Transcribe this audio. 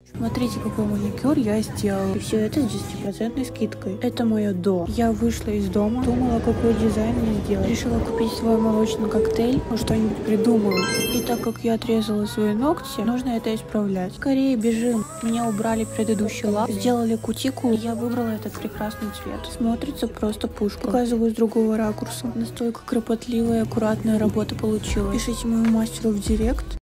Смотрите, какой маникюр я сделала. И все это с 10% скидкой. Это мое до. Я вышла из дома, думала, какой дизайн мне сделать. Решила купить свой молочный коктейль, что-нибудь придумаю. И так как я отрезала свои ногти, нужно это исправлять. Скорее бежим. Меня убрали предыдущий лак, сделали кутикулу, и я выбрала этот прекрасный цвет. Смотрится просто пушка. Показываю с другого ракурса. Настолько кропотливая и аккуратная работа получилась. Пишите моему мастеру в директ.